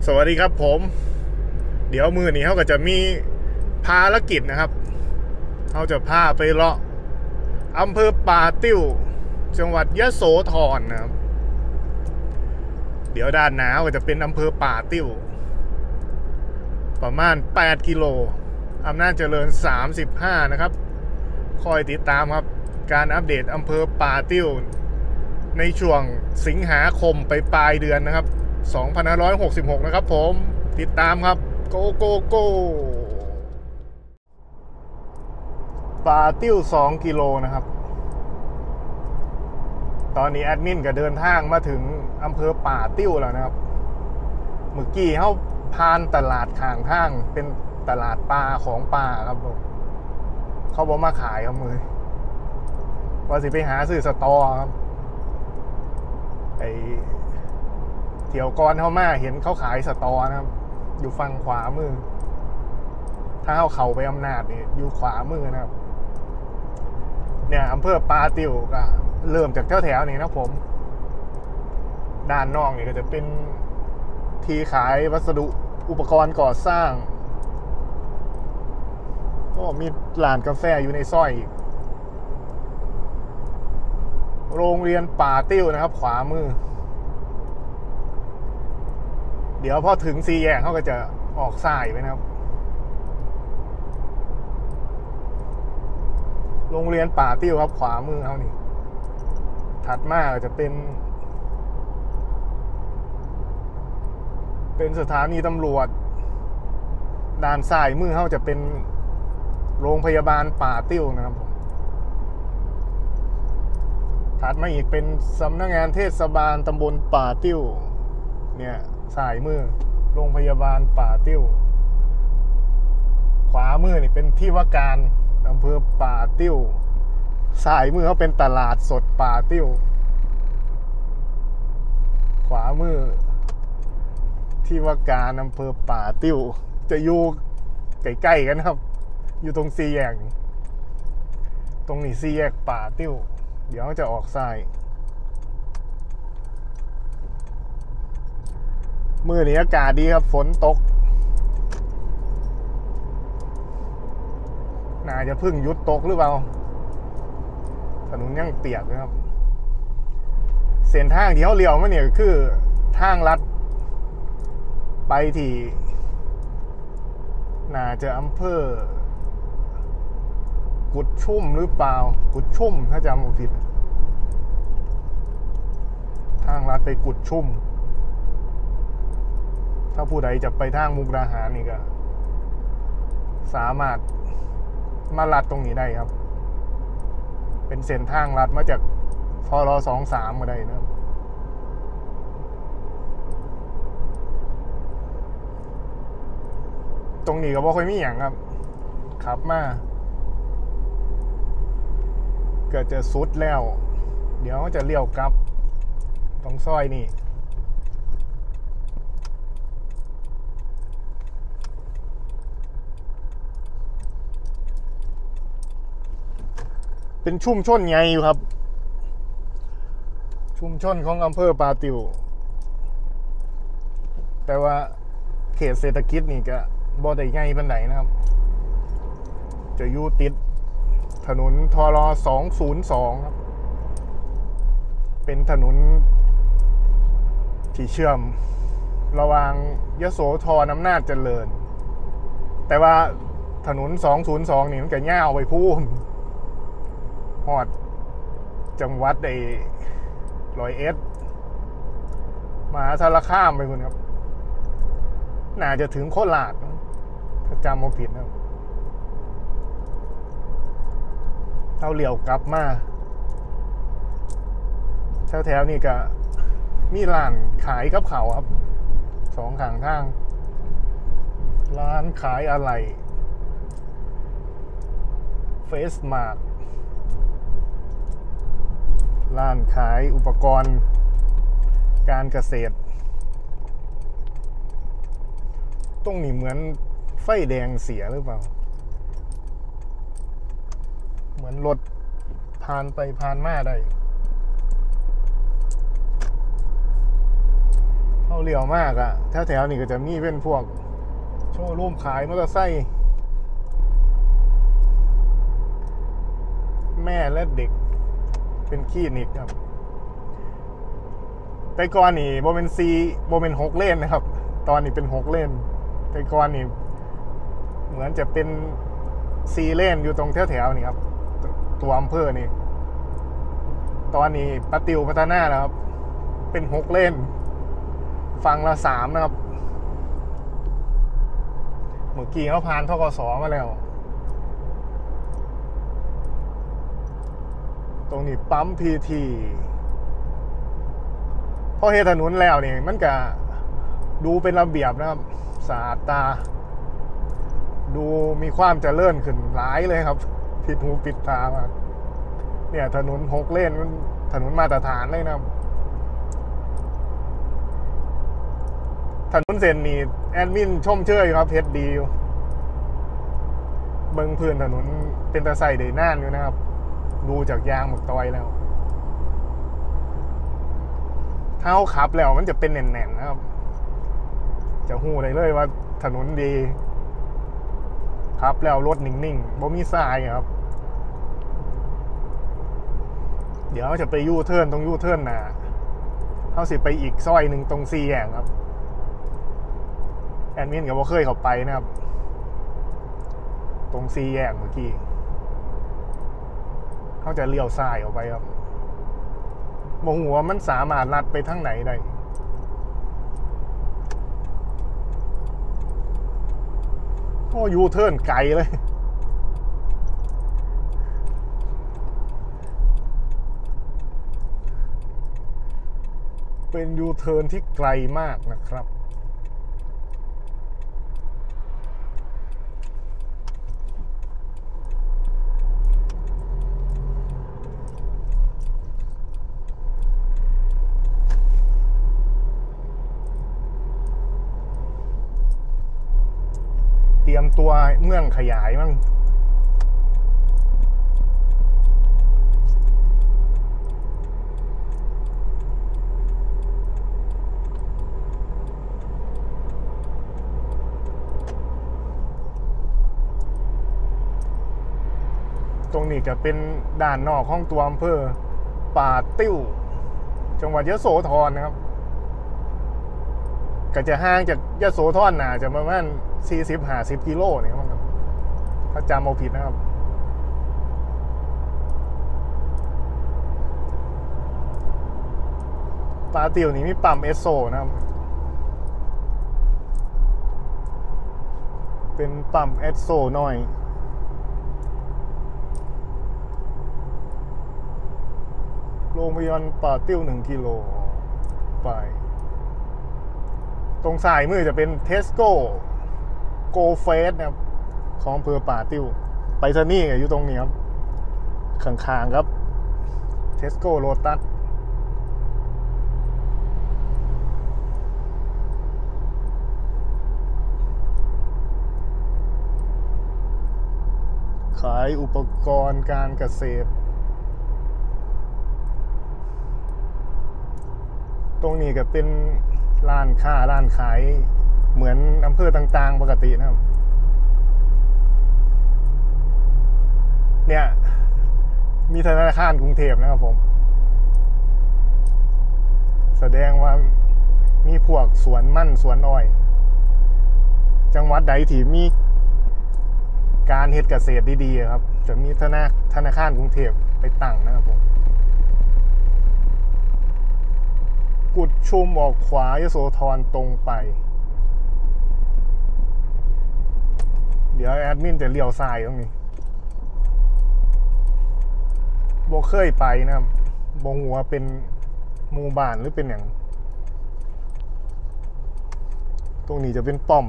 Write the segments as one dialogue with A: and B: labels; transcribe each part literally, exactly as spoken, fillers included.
A: สวัสดีครับผมเดี๋ยวมือนี้เขาก็จะมีภารกิจนะครับเขาจะพาไปเลาะอำเภอป่าติ้วจังหวัดยโสธรนะครับเดี๋ยวด้านหน้าก็จะเป็นอำเภอป่าติ้วประมาณแปดกิโลอำนาจเจริญสามสิบห้านะครับคอยติดตามครับการอัปเดตอำเภอป่าติ้วในช่วงสิงหาคมไปปลายเดือนนะครับสองพันห้าร้อยหกสิบหกนะครับผมติดตามครับโกโกโกป่าติ้วสองกิโลนะครับตอนนี้แอดมินก็เดินทางมาถึงอำเภอป่าติ้วแล้วนะครับเมื่อกี้เขาผ่านตลาดข้างทางเป็นตลาดปลาของปลาครับผมเขาบอกมาขายครับมือว่าสิไปหาซื้อสตอครับไอเที่ยวก่อนเข้ามาเห็นเขาขายสตอนะครับอยู่ฝั่งขวามือถ้าเขาเข้าไปอำนาจนี่อยู่ขวามือนะครับเนี่ยอำเภอป่าติ้วก็เริ่มจากแถวๆนี้นะผมด้านนอกนี่ก็จะเป็นที่ขายวัสดุอุปกรณ์ก่อสร้างก็มีร้านกาแฟอยู่ในซอยอีกโรงเรียนป่าติ้วนะครับขวามือเดี๋ยวพอถึงสี่แยกเขาก็จะออกซ้ายไปนะครับโรงเรียนป่าติ้วครับขวามือเขานี่ถัดมาก็จะเป็นเป็นสถานีตำรวจด้านซ้ายมือเขาจะเป็นโรงพยาบาลป่าติ้วนะครับผมถัดมาอีกเป็นสำนักงานเทศบาลตำบลป่าติ้วเนี่ยซ้ายมือโรงพยาบาลป่าติ้วขวามือนี่เป็นที่ว่าการอำเภอป่าติ้วซ้ายมือเขาเป็นตลาดสดป่าติ้วขวามือที่ว่าการอำเภอป่าติ้วจะอยู่ใกล้ๆกันครับอยู่ตรงสี่แยกตรงนี้สี่แยกป่าติ้วเดี๋ยวจะออกซ้ายมื้อนี้อากาศดีครับฝนตกน่าจะพึ่งหยุดตกหรือเปล่าถนนยังเปียกนะครับเส้นทางที่เขาเลี้ยวมาเนี่ยคือทางลัดไปที่น่าจะอำเภอกุดชุ่มหรือเปล่ากุดชุ่มถ้าจำไม่ผิดทางลัดไปกุดชุ่มถ้าผู้ใดจะไปทางมุกดาหารนี่ก็สามารถมาลัดตรงนี้ได้ครับเป็นเส้นทางลัดมาจากพรสองสามมาได้นะครับตรงนี้ก็บ่ค่อยมีอย่างครับขับมาก็จะสุดแล้วเดี๋ยวจะเลี้ยวกลับตรงซอยนี่เป็นชุมชนใหญ่อยู่ครับชุมชนของอำเภอป่าติ้วแต่ว่าเขตเศรษฐกิจนี่ก็บ่ได้ใหญ่ปานใดนะครับจะอยู่ติดถนนทรสองศูนย์สองครับเป็นถนนที่เชื่อมระหว่างยโสธรอำนาจเจริญแต่ว่าถนนสองศูนย์สองนี่มันก็ยาวไปพูนฮอดจังหวัดไอ้ร้อยเอ็ดมหาสารคามไปคุณครับน่าจะถึงโคราชถ้าจำไม่ผิดนะเอาเหลี่ยวกลับมาแถวๆนี่ก็มีร้านขายกับเขาครับสองข้างทางร้านขายอะไรเฟสมาร์ทร้านขายอุปกรณ์การเกษตรตรงนี้เหมือนไฟแดงเสียหรือเปล่าเหมือนรถผ่านไปผ่านมาได้เขาเขาเลี้ยวมากอะแถวแถวนี้ก็จะมีเป็นพวกโชว์รูมขายมอเตอร์ไซค์แม่และเด็กเป็นคลินิกครับแต่ก่อนนี่โบเป็นซีโบเป็นหกเลนนะครับตอนนี้เป็นหกเลนแต่ก่อนนี่เหมือนจะเป็นซีเลนอยู่ตรงแถวแถวนี่ครับตัวอำเภอนี่ตอนนี้ปฏิวพัฒนาแล้วครับเป็นหกเลนฝั่งละสามนะครับเมื่อกี้เขาผ่านทกสมาแล้วตรงนี้ปั๊มพีทีพอเฮถนนแล้วนี่มันก็ดูเป็นระเบียบนะครับสะอาดตาดูมีความเจริญขึ้นหลายเลยครับผิดหูผิดตามากเนี่ยถนนหกเลนมันถนนมาตรฐานเลยนะครับถนนเส้นนี้แอดมินชมเชยครับเพชรดีอยู่เบิ้งพื้นถนนเป็นตะไซเดน่านอยู่นะครับดูจากยางหมกตอยแล้วเท้าขับแล้วมันจะเป็นแน่นๆนะครับจะหู้ได้เลยว่าถนนดีครับแล้วรถนิ่งๆบ่มีทรายครับเดี๋ยวจะไปยูเทิร์นตรงยูเทิร์นนะเขาสิไปอีกซอยหนึ่งตรงซีแยกครับแอดมินกับว่าเคยเข้าไปนะครับตรงซีแยกเมื่อกี้เขาจะเลี้ยวซ้ายออกไปครับโมโหว่ามันสามารถลัดไปทางไหนได้โอ้ยูเทิร์นไกลเลยเป็นยูเทิร์นที่ไกลมากนะครับเตรียมตัวเมืองขยายมั้งตรงนี้จะเป็นด่านนอกของตัวอำเภอป่าติ้วจังหวัดยโสธรนะครับก็จะห่างจากยโสธรน่าจะประมาณสี่สิบห้าสิบกิโลเนี่ยมั้งครับถ้าจำเอาผิดนะครับป่าติ้วนี้มีปั๊มเอสโซนะครับเป็นปั๊มเอสโซน้อยโรงพยาบาลป่าติ้วหนึ่งกิโลไปตรงสายมือจะเป็นเทสโก้โกเฟสนะครับของอำเภอป่าติ้วไปซะนี่อยู่ตรงนี้ครับข้างๆครับเทสโก้โลตัสขายอุปกรณ์การเกษตรตรงนี้ก็เป็นร้านค้าร้านขายเหมือนอำเภอต่างๆปกตินะครับเนี่ยมีธนาคารกรุงเทพนะครับผมแสดงว่ามีพวกสวนมั่นสวนอ้อยจังหวัดใดที่มีการเฮ็ดเกษตรดีๆครับจะมีธนาธนาคารกรุงเทพไปตั้งนะครับผมกุดชุมออกขวายโสธรตรงไปเดี๋ยวแอดมินจะเลี้ยวซ้ายตรงนี้โบเคยไปนะครับโบหัวเป็นหมู่บ้านหรือเป็นอย่างตรงนี้จะเป็นป้อม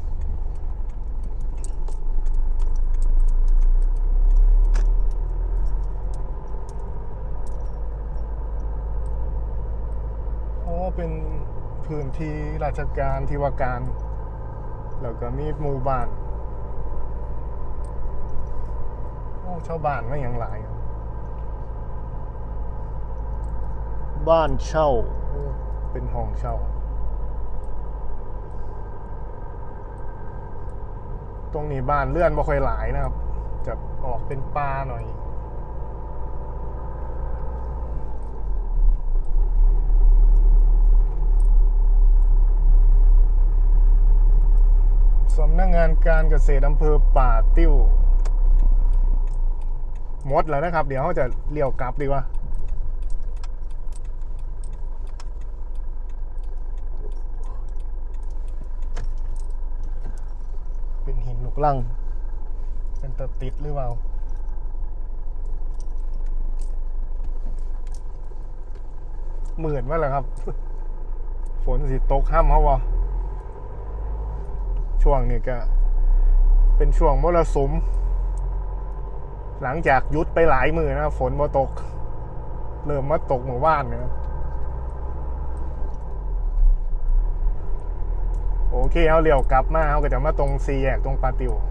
A: เป็นพื้นที่ราชการที่ว่าการแล้วก็มีหมู่บ้านโอ้ชาวบ้านไม่อย่างไรบ้านเช่าเป็นห้องเช่าตรงนี้บ้านเลื่อนบ่ค่อยหลายนะครับจะออกเป็นป่าหน่อยสำนักงานการเกษตรอำเภอป่าติ้วหมดแล้วนะครับเดี๋ยวเขาจะเลี้ยวกลับดีกว่าเป็นหินลูกลังเป็นตะติดหรือเปล่าหมื่นว่าเหรอครับฝนสิตกห้ามเขาวะช่วงนี้ก็เป็นช่วงมรสุมหลังจากหยุดไปหลายมือนะฝนมาตกเริ่มมาตกเมื่อวานเนี่ยโอเคเอาเลี้ยวกลับมาเขาก็จะมาตรงซีแยกตรงปาติว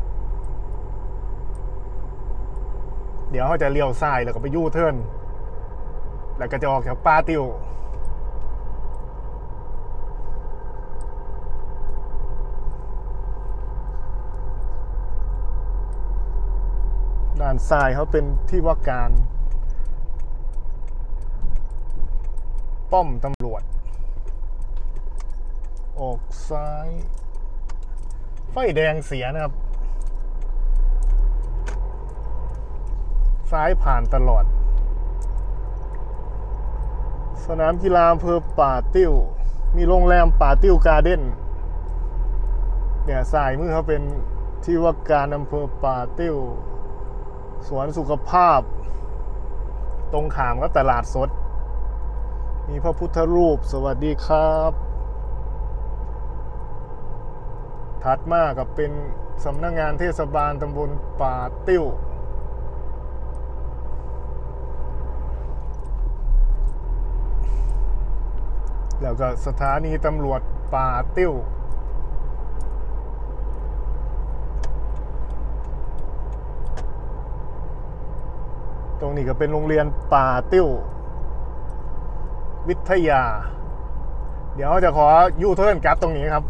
A: เดี๋ยวเขาจะเลี้ยวซ้ายแล้วก็ไปยูเทิร์นแล้วก็จะออกจากปาติวด้านซ้ายเขาเป็นที่ว่าการป้อมตำรวจออกซ้ายไฟแดงเสียนะครับซ้ายผ่านตลอดสนามกีฬาอำเภอป่าติ้วมีโรงแรมป่าติ้วการ์เด้นเนี่ยซ้ายมือเขาเป็นที่ว่าการอำเภอป่าติ้วสวนสุขภาพตรงข้ามก็ตลาดสดมีพระพุทธรูปสวัสดีครับถัดมากับเป็นสำนักงานเทศบาลตำบลป่าติ้วแล้วก็สถานีตำรวจป่าติ้วตรงนี้ก็เป็นโรงเรียนป่าติ้ววิทยาเดี๋ยวจะขอยูเทิร์นกลับตรงนี้ครับ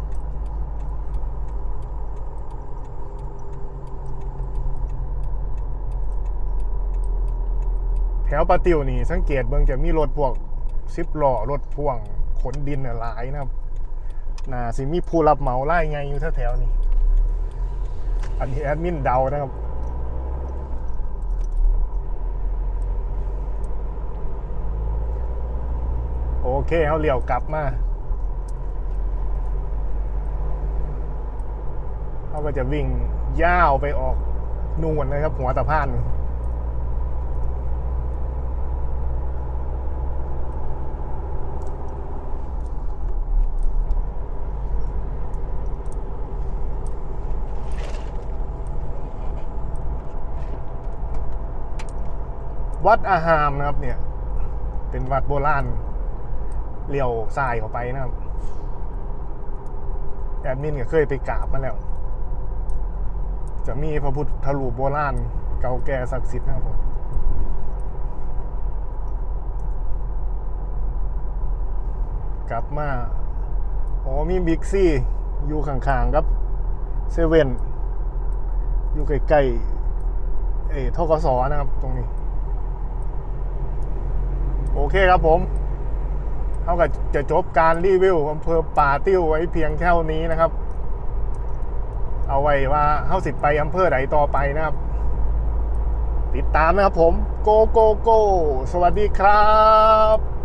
A: แถวป่าติ้วนี่สังเกตเบิ่งจะมีรถพวกสิบล้อรถพ่วงขนดินหลายนะครับน่าสิมีผู้รับเหมาไล่ไงอยู่แถวๆนี้อันนี้แอดมินเดานะครับโอเคเขาเลี้ยวกลับมาเขาก็จะวิ่งย่าวไปออกนู่นนะครับหัวตะพานวัดอาหามนะครับเนี่ยเป็นวัดโบราณเลี้ยวซ้ายเข้าไปนะครับแอดมินก็เคยไปกราบมาแล้วจะมีพระพุทธรูปโบราณเก่าแก่ศักดิ์สิทธิ์นะครับผมกลับมาโอ้มีบิ๊กซี่อยู่ข้างๆครับเซเว่นอยู่ใกล้ๆเอ่อทกสนะครับตรงนี้โอเคครับผมเขาก็จะจบการรีวิวอำเภอป่าติ้วไว้เพียงแค่นี้นะครับเอาไว้ว่าเขาสิไปอำเภอไหนต่อไปนะครับติดตามนะครับผมโกโกโกสวัสดีครับ